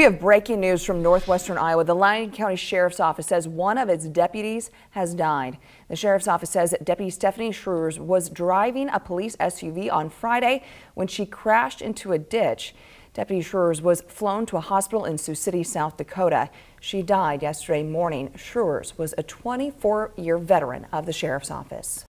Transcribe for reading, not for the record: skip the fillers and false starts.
have breaking news from northwestern Iowa. The Lyon County Sheriff's Office says one of its deputies has died. The Sheriff's Office says that Deputy Stephanie Schreurs was driving a police SUV on Friday when she crashed into a ditch. Deputy Schreurs was flown to a hospital in Sioux City, South Dakota. She died yesterday morning. Schreurs was a 24-year veteran of the Sheriff's Office.